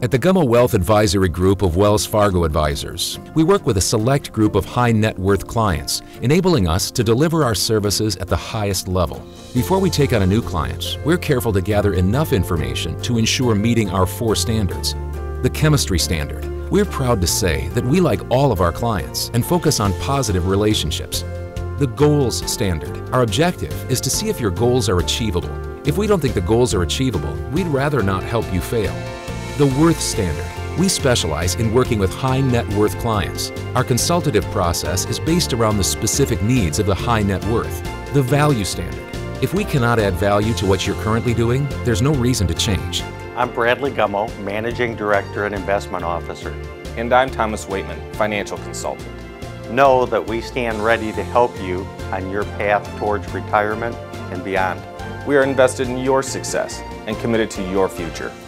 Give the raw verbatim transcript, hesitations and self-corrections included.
At the Gummo Wealth Advisory Group of Wells Fargo Advisors, we work with a select group of high net worth clients, enabling us to deliver our services at the highest level. Before we take on a new client, we're careful to gather enough information to ensure meeting our four standards. The chemistry standard. We're proud to say that we like all of our clients and focus on positive relationships. The goals standard. Our objective is to see if your goals are achievable. If we don't think the goals are achievable, we'd rather not help you fail. The worth standard. We specialize in working with high net worth clients. Our consultative process is based around the specific needs of the high net worth. The value standard. If we cannot add value to what you're currently doing, there's no reason to change. I'm Bradley Gummo, Managing Director and Investment Officer. And I'm Thomas Waitman, Financial Consultant. Know that we stand ready to help you on your path towards retirement and beyond. We are invested in your success and committed to your future.